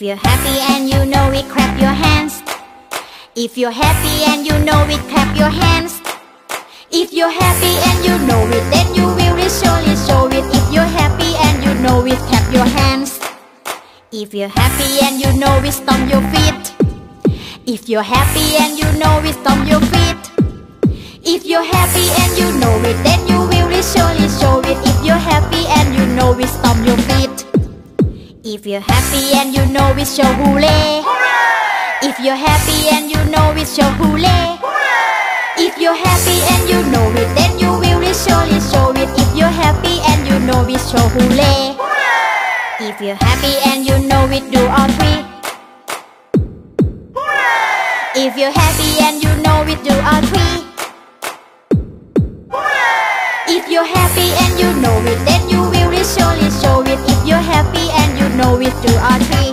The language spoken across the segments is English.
you're happy and you know it, clap your hands. If you're happy and you know it, clap your hands. If you're happy and you know it, then you will surely show it. If you're happy and you know it, clap your hands. If you're happy and you know it, stomp your feet. If you're happy and you know it, stomp your feet. If you're happy and you know it, then you will surely show it. If you're happy and you know it, stomp your feet. If you're happy and you know it, show hooray. If you're happy and you know it, show hooray. If you're happy and you know it, then you will surely show it. If you're happy and you know it, show hooray. If you're happy and you know it, do all three. If you're happy and you know it, do all three. If you're happy and you know it, then you will surely show it. If you're happy and you know it, do all three.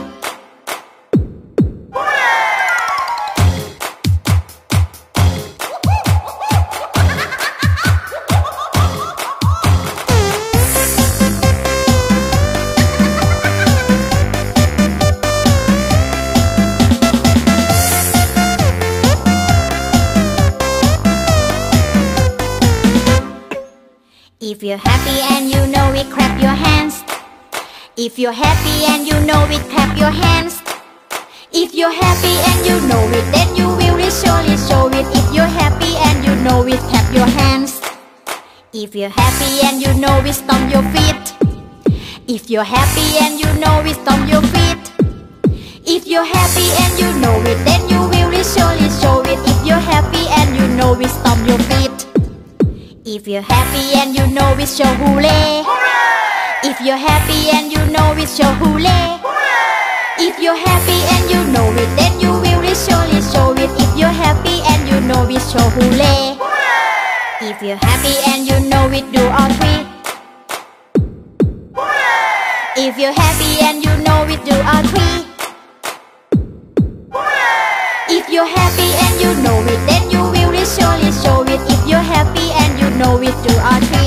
If you're happy and you know it, clap your hands. If you're happy and you know it, clap your hands. If you're happy and you know it, then you will surely show it. If you're happy and you know it, clap your hands. If you're happy and you know it, stomp your feet. If you're happy and you know it, stomp your feet. If you're happy and you know it, then you will surely show it. If you're happy and you know it, stomp your feet. If you're happy and you know it, show hooray. If you're happy and you know it, show hooray. If you're happy and you know it, then you will surely show it. If you're happy and you know it, show hooray. If you're happy and you know it, do all three. If you're happy and you know it, do all three. If you're happy and you know it, then you will surely show it. If you're happy and you know it, do all three.